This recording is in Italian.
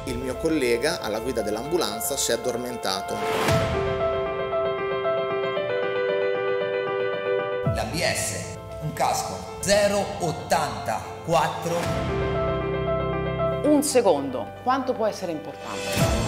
Il mio collega alla guida dell'ambulanza si è addormentato. L'ABS, un casco 0,84. Un secondo, quanto può essere importante?